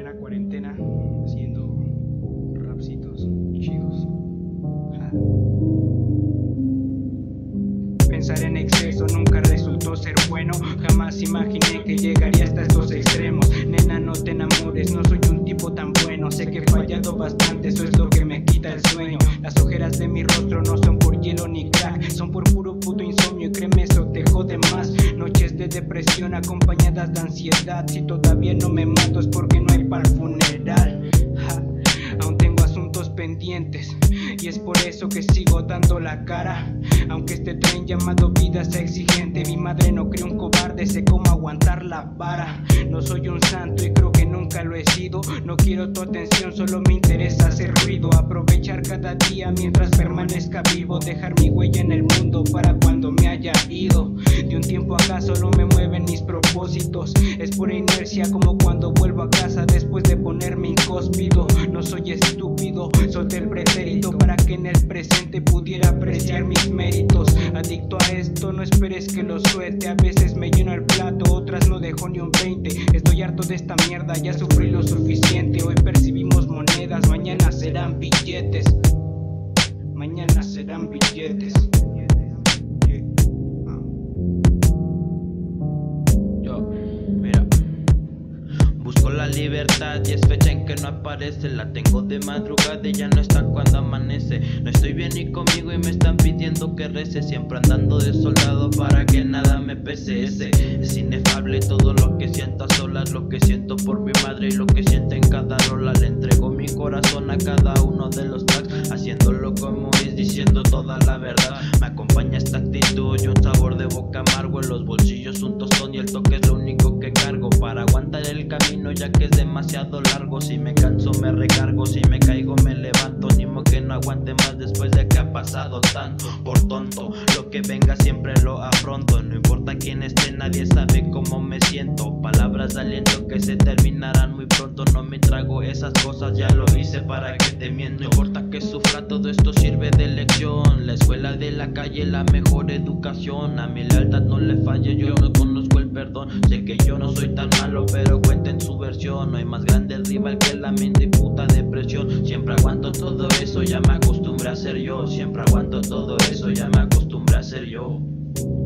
plena cuarentena haciendo rapsitos chidos. Pensar en exceso nunca resultó ser bueno. Jamás imaginé que llegaría hasta estos extremos. Nena, no te enamores, no soy un tipo tan bueno. Sé que he fallado bastante, eso es lo que me quita el sueño. Las ojeras de mi rostro no son por hielo ni crack, son por puro puto insomnio, y créeme, eso te jode más. Noches de depresión acompañadas de ansiedad. Si todavía no me mato es porque no hay pa'l funeral. Aún tengo asuntos pendientes y es por eso que sigo dando la cara. Aunque este tren llamado vida sea exigente, mi madre no cree un cobarde, sé cómo aguantar la vara. No soy un santo y creo que nunca lo he sido. No quiero tu atención, solo me interesa hacer ruido. Aprovechar cada día mientras permanezca vivo. Dejar mi huella en el mundo para cuando me haya ido. De un tiempo acá solo me mueven mis propósitos. Es pura inercia como cuando vuelvo a casa después de ponerme incóspido. No soy estúpido, solté el pretérito para que en el presente pudiera apreciar mis méritos. Adicto a esto, no esperes que lo suelte. A veces me lleno el plato, otras no dejo ni un 20. Estoy harto de esta mierda, ya sufrí lo suficiente. Hoy percibimos monedas, mañana serán billetes. Mañana serán billetes. Busco la libertad y es fecha en que no aparece. La tengo de madrugada y ya no está cuando amanece. No estoy bien ni conmigo y me están pidiendo que rece. Siempre andando de soldado para que nada me pese. Es inefable todo lo que siento a solas. Lo que siento por mi madre y lo que siento en cada rola. Le entrego mi corazón a cada uno de los tracks, haciéndolo como es, diciendo toda la verdad. Me acompaña esta actitud y un sabor de boca amargo. En los bolsillos un tostón y el toque es lo único que cargo para aguantar el camino, ya que es demasiado largo. Si me canso me recargo, si me caigo me levanto. Ni modo que no aguante más después de que ha pasado tanto. Por tonto, lo que venga siempre lo afronto. No importa quién esté, nadie sabe cómo me siento. Palabras de aliento que se terminarán muy pronto. No me trago esas cosas, ya lo hice, para que te miento. No importa que sufra, todo esto sirve de lección. La escuela de la calle, la mejor educación. A mi lealtad no le falle, yo no conozco el perdón. Sé que yo no soy tan malo, pero cuenten su versión. No hay más grande rival que la mente y puta depresión. Siempre aguanto todo eso, ya me acostumbré a ser yo. Siempre aguanto todo eso, ya me acostumbré a ser yo.